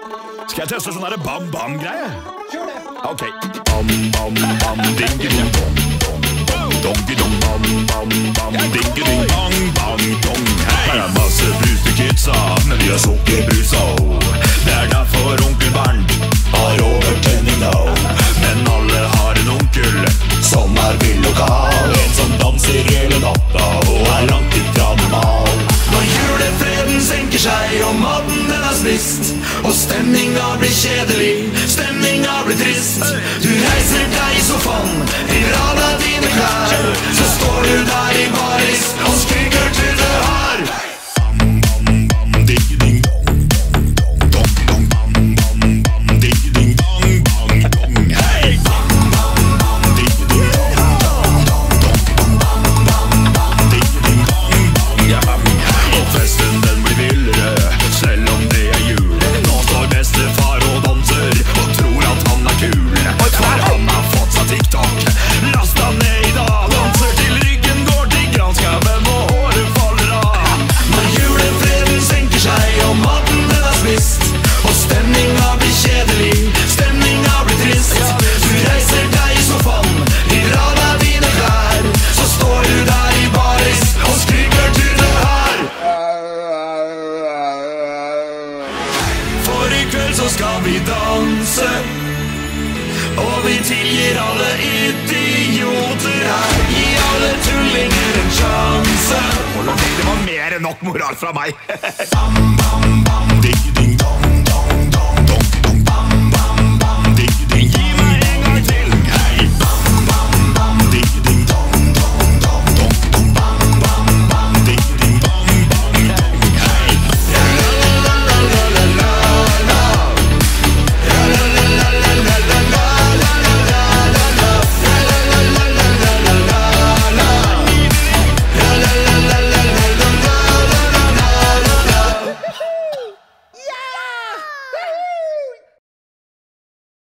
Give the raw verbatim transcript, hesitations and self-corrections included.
Skal jeg teste sånn der bam-bam-greie? Ok. Bam-bam-bam, ding-ding-dong. Dong-dong-bam-bam-bam, ding-ding-bang-bang-dong. Her er masse brus til kidsa, men vi har sukkerbrusa. Det er derfor onkel Bernt har overtenning nå. Men alle har en onkel som er vill og gal. En som danser hele natta og er langt ifra normal. Når julefreden senker seg og maten den er spist, og stemninga blir kjedelig, stemninga blir trist. Du reiser deg i sofaen, river av deg dine klær, så står du der i baris og skriker til det her. Bam-bam-bam, digg-ding-dong, dong-dong-bam-bam-bam, digg-ding-bang-bang-dong. Hei! Bam-bam-bam, digg-ding-dong, dong-dong-bam-bam-bam, digg-ding-bang-bang-bang. Og festen den blir villere, selv om det er jul. Nå står bestefar og danser og tror at han er kul. For han har fått seg TikTok, last han ned i dag. Danser til ryggen går til granskauen og håret faller av. Når julefreden senker seg og maten den er spist, og stemninga blir kjedelig, stemninga blir trist. Du reiser deg i sofaen, river av deg dine klær, så står du der i baris og skriker til det her. For i kveld så skal vi danse, og vi tilgir alle idioter her. Gi alle tullinger en sjanse. Det var mer enn nok moral fra meg. Bam, bam, bam, digg